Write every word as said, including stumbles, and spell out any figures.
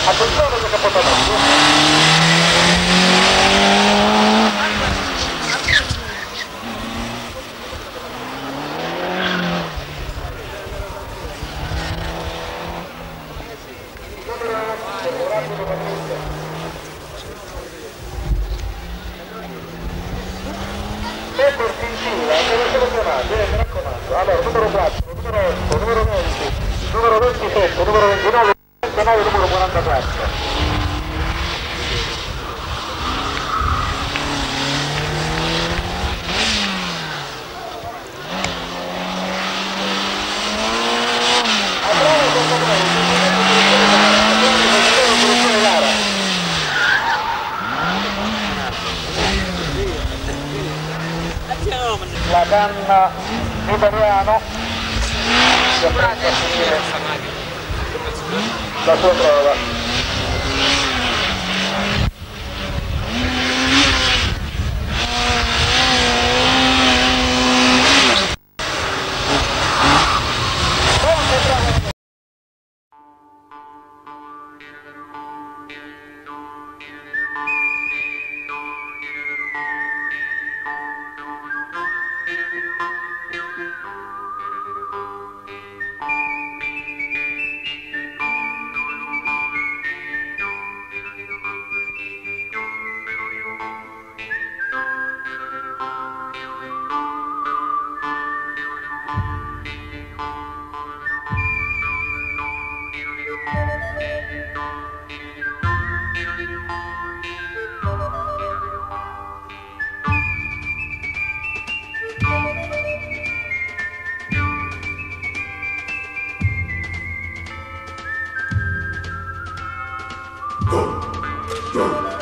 Attenzione che capotamento. Per cortesia, deve selezionare, eh, mi raccomando. Allora, numero quattro, numero otto, numero venti, numero ventisette, numero ventinove, ventinove, numero quarantaquattro. La canna italiano si appresta a finire la sua prova. Go! Go!